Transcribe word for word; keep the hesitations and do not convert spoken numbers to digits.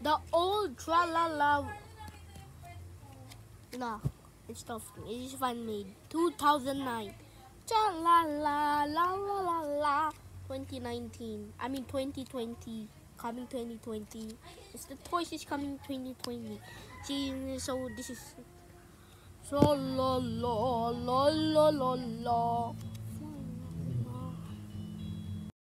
The old tra la la. No, it's tough. It is fan made. two thousand nine. Tra la la la la la la. twenty nineteen. I mean twenty twenty. Coming twenty twenty. It's the Toys is coming twenty twenty. See, so this is. So la la la la la la.